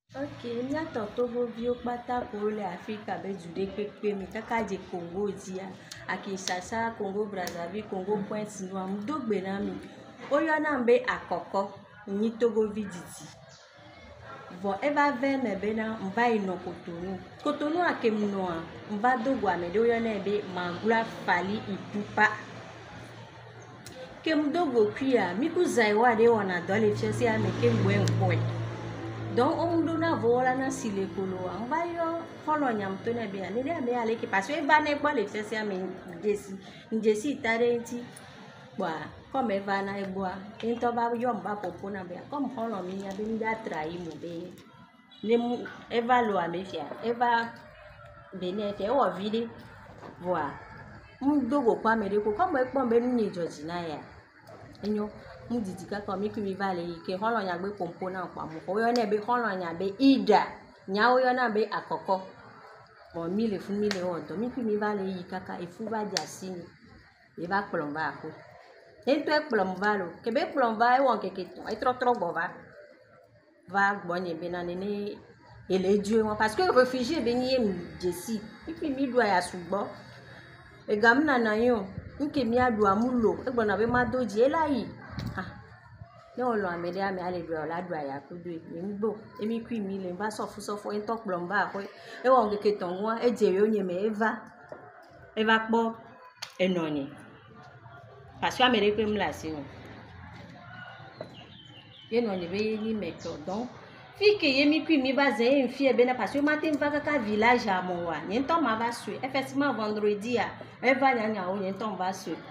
Ok, miato Togoviwo kpatako le Afrika be du ɖe kpekpe mi kaka dze Congo dzia, Kinshasa, Congo Brazzaville, Congo Point Nua, do gbe na mi. Woyɔna be akɔkɔ, nyi Togovi didi. Vɔ eva ve me bena mva yi nɔ Cotonou. Cotonou ake m nɔa, mva do go ame ɖe woyɔna be Magloire Fally Ipupa. Ke m do go kuia, mi ku zai wa ɖe wɔna dɔ le fiase ame ke mgbe nkɔe. Donc on donne à voler na sile kolo on va yo follow nyam to na bia ne dia be ale ki parce que va ne gba le fese am njesi tare nti kwa comme eva na eboa into ba yo mba popo na bia comme follow mi ya be nda trai mo be ne eva lo amefia eva bene fe o vide voa dogo kwa me de ko comme e pon be ni George na ya enyo mudidi kaka mi ku mi vale ke holo nya gbe pompo na kwa mo ko yo na be holo nya be ida nya wo yo na be akoko bon mi le fu mi le odo mi ku mi vale yi kaka e fu va jasini e va plomba ko e to e plomba lo ke be plomba e won keke to e tro go va gbonye be na ne ele ju won parce que réfugié be ni em jesi mi do ya sugbo e gamna na yo nke mi adu amulo e gbona be ma doji e lai ne o lo amede ame ale do la do ya ko do e mbo e mi ku mi le ba sofo en to plomba ko e won keke ton won e je yo nye me eva po enonye parce que amede pe mla si o ye nonye be ni me ko donc fi ke ye mi ku mi ba ze en fi e be na parce que matin va kaka village a mo wa nye ton ma va su effectivement vendredi a e va nya o nye ton va su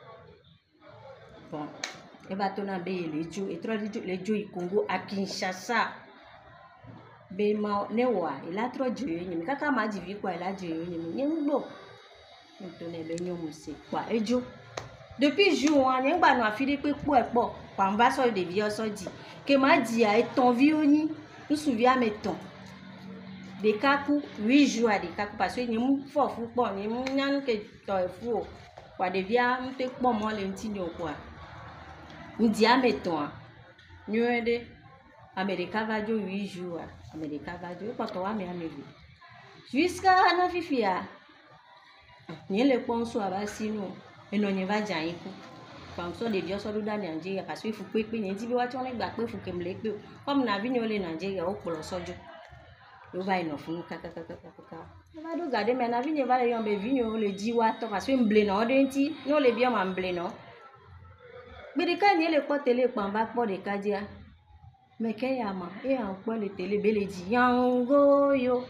bon e va tona be lejo e tro lejo i Congo a Kinshasa be ma ne wa e la tro jo ye mi kaka ma di vi kwa e la jo ye mi nye ngbo to ne be nyo mu se kwa ejo depuis jour an nye gba no afide pe po e po kwa mba so de vi so di ke ma di a e ton vi oni nous souvient me ton de kaku 8 jours de kaku parce que nye mu fo fu po nye mu nyan ke to e fu kwa de via mte po mo le ntinyo kwa ndi ameton nyode America va jo 8 jours America va jo ko to wa me amevi jusqu'à na fifia nye le ponso aba sino enonye va jan iku comme ça de Dieu so do da Nigeria parce que fu pepe nye ti bi wa ton le gba pe fu ke mle pe comme na vi nyo le Nigeria o polo sojo yo va ino fun kaka va do garder mais na vi nye va le yon be vi nyo le di wa to parce que mble no de nti no le bien ma mble no Birika ni le po tele pamba po de kadia meke ya ma e an po le tele bele di yango yo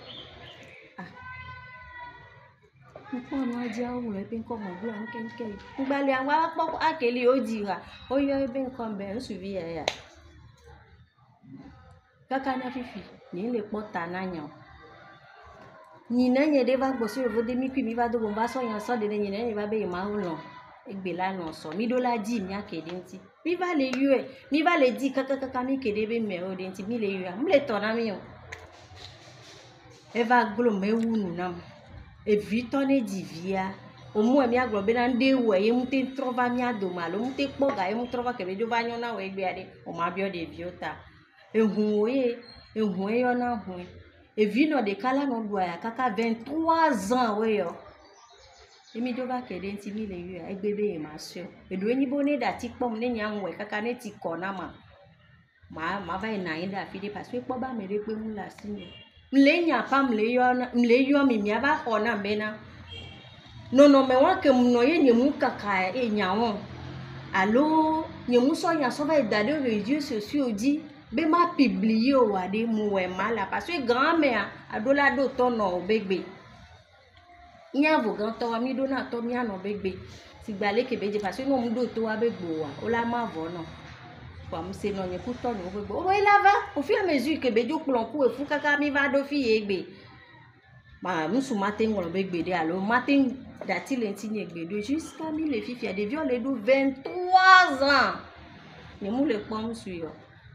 nko no adia o le pe nko mo gbo nke ngbale an wa po akeli o dira o yo ebe nko be nsuvi ya kaka na fifi ni le po tananya ni na nye de va gbo si vo de mi ku mi va do bo va so yan so de ni na va be ma o lo egbe la no so mi do la di mi akede nti mi va le yue mi va le di kaka mi kede be me o de nti mi le yue mi le to na mi o e va glo me wunu na e vito ne di via o mu e mi aglo be na nde we ye mu te trova mi ado malo mu te poga ye mu trova ke be do va nyona we egbe ade o ma bio de viota ehun e yo na hun e vino de kala no do ya kaka 23 ans we yo emi do ba kede nti mi le yu egbebe e ma so edu eni bo ne da ti pom ne nya nwe kaka ne ti ko na ma va na yin da fide parce que po ba me re pe mu la si mi mle nya pa mle yo mi aba ho na be na no me wa ke mu no ye nye mu kaka e nya won allo nye mu so nya so va da de réseaux sociaux di be ma publier o wa de mu we mala parce que grand-mère adola do to no obegbe nya vogan to mi do na to mi ano begbe ti gbale ke beje parce que no mu do to wa begbo wa o la ma vo no kwa mu se no nye ku to no begbo o la va au fur et à mesure ke bejo plon ku e fu kaka mi va do fi egbe ma mu su matin ngolo begbe de allo matin dati le ntinye egbe do jusqu'à mi le fifi de viol do 23 ans ni mu le pom su yo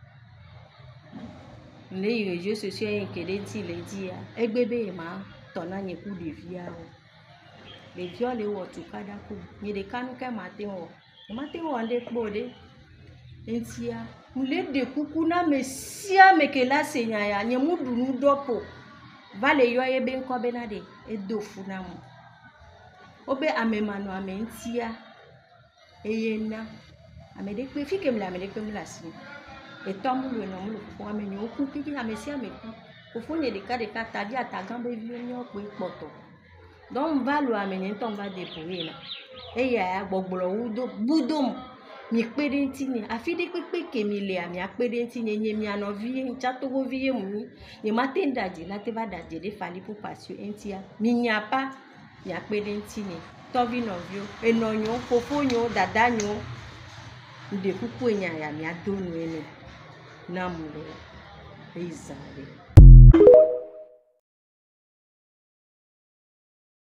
les réseaux sociaux en kede ti le di ya egbebe ma to na nye ku de via o le viole wo tu kadaku ni de kanu ke matin wo nde kpo de entia mule de kuku na me sia me ke la senya ya nye mu dunu dopo vale yo ye ben ko benade e dofu na mu obe amemano amentia eyena amede pe fike mla amede pe mla si e tomulo no mulo fo amenyo oku kiki amesi ameku ofonye de ka tadia tagambe vi nyo pe poto don valo amenye ton va depouiller na eya gbogboro wudo budom mi pede ntini afide pepe ke mi le ami apede ntini nye mi anovi nchato go vie mu ni matenda di la te va daje de fali pour passer entia mi nya pa mi apede ntini tovi novio enonyo fofonyo dadanyo de kuku nya ya mi adonu ene namulo ezale